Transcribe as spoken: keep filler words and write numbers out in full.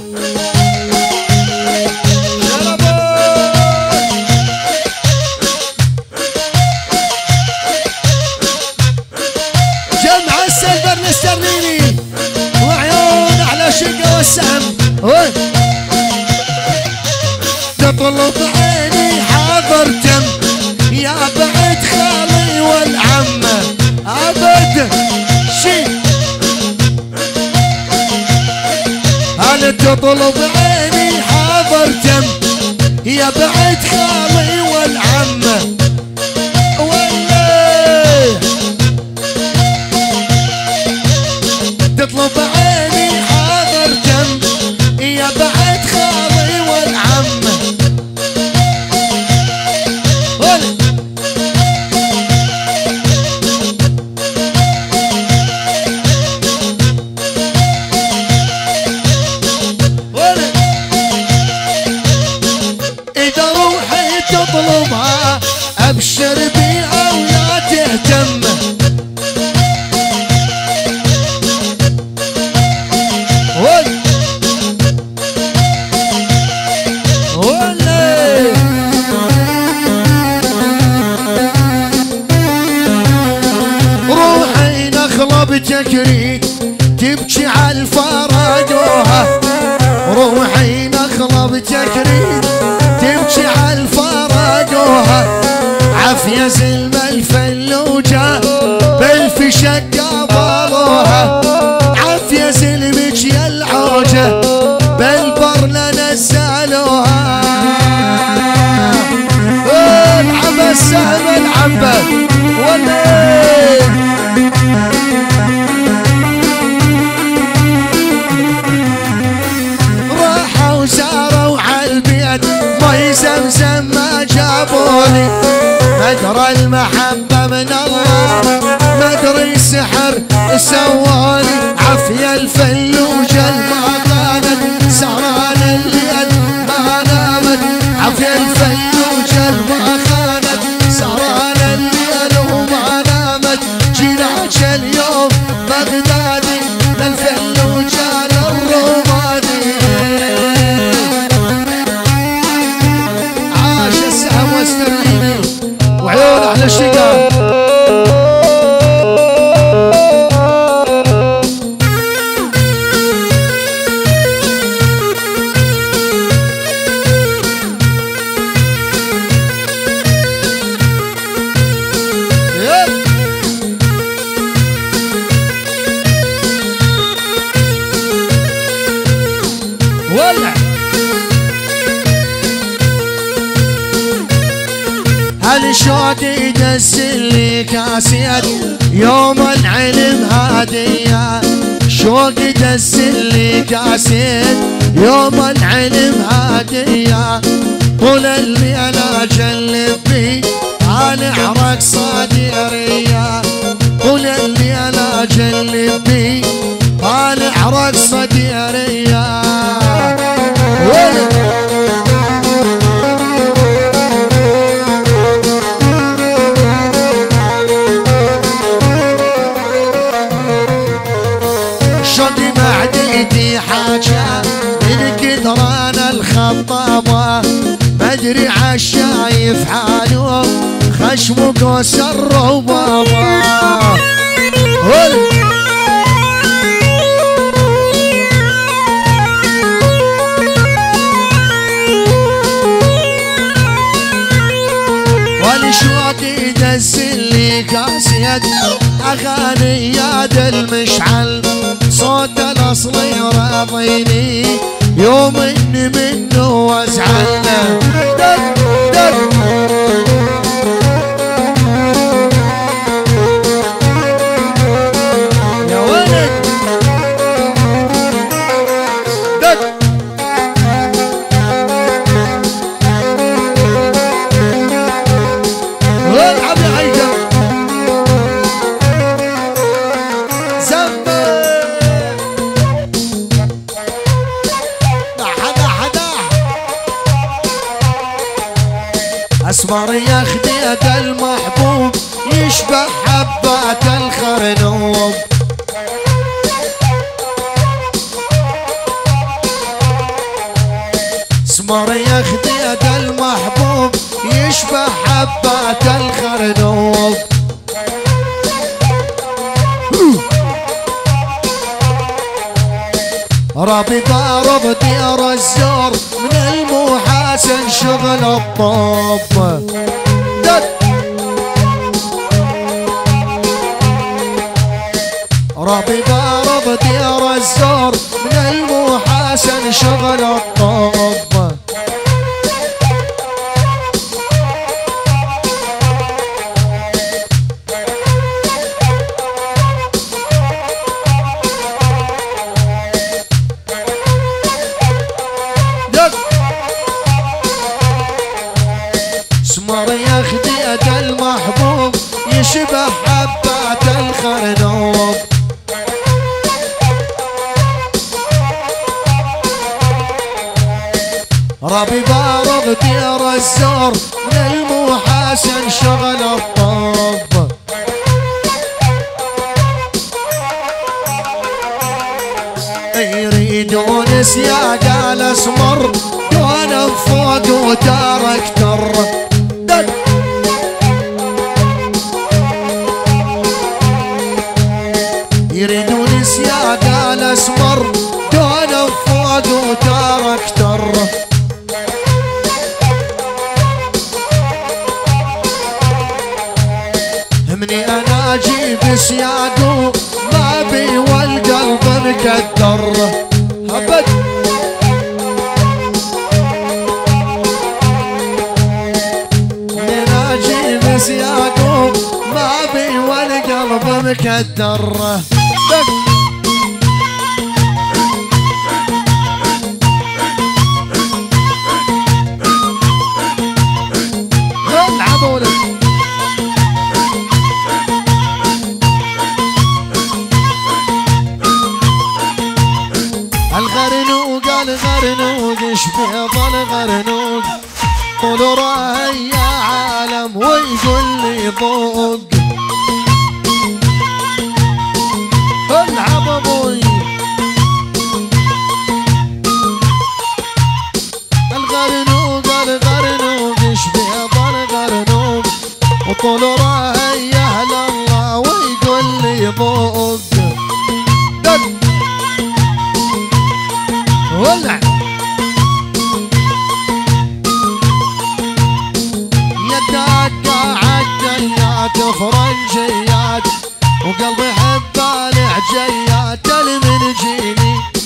جمع السلبر نسترنيني وعيون على شقة والسهم. تطلب عيني حاضر تم يا بعد خالي والعمة أبد شي. أنا تطلب عيني حاضر تم يا بعد خالي والعمة والله. تطلب عيني حاضر تم يا بعد خالي والعمة. إذا روحي تطلبها أبشر بيها ولا تهتم. روحي نخلة بتكريد تبكي على الفراقوها. روحي نخلة بتكريد تبكي على الفراقوها. عافية زلم الفلوجة بالفشق قبلوها. عافية زلمك يا العوجة بالبرلة نزلوها. العبة السهم العبة والليل. راحوا وساروا عالبيت مي زمزم ما جابولي. مدرى المحبة من الله مدري سحر سوالي. عافية الفلوجة ما كانت سهران الليل ما نامت. عافية الفلوجة ما كانت سهران الليل وما نامت. جيناك اليوم بغدادي للفلوجة للروماني. عاش السهم واسترليني وعيون احلى الشقا. ولع هالشوق يدسلي كاسيات يوم العلم هادية. شوق يدسلي كاسيات يوم العلم هادية. طول اللي انا اجلب بي انا رقصة ديرية. طول اللي انا اجلب بي انا رقصة ديرية. شوقي معدتي حاجة من كثران الخطابة. مدري عالشايف حالهم خشم قوس الربابة. والشوق يدسلي كاسيد اغاني ياد المشعل. صوت الاصل يراضيني يوم اني منه وازعل. دق دق يا ولد دق. والعب يا عيجة زمبل. اسمر يا خديت المحبوب يشبه حبات الخرنوب. سمر يا خديد المحبوب يشبه حبات الخرنوب. ربي ضارب دير الزور من المحاسن شغل الطب. ربي ضارب دير الزور من المحاسن شغل الطب. سمر يا خديد المحبوب يشبه حبات الخرنوب. ربي بارض دير الزور من المحاسن شغل الطب. يريدون سياق الاسمر دون فوق وتركتر. يريدون سياق الاسمر دون فوق وتركتر. همني انا اجيب سياقه ما بي والقلب مكدر. هبد من اجيب سياقه ما بي والقلب مكدر. الغرنوق الغرنوق يشبه الغرنوق طول راي يا عالم ويقول لي ضوق. العب ابوي الغرنوق الغرنوق يشبه الغرنوق وطول راي يا اهل الله ويقول لي ضوق. ولع يدك عالديات فرنجيات وقلبي حب العجيات المنجيني.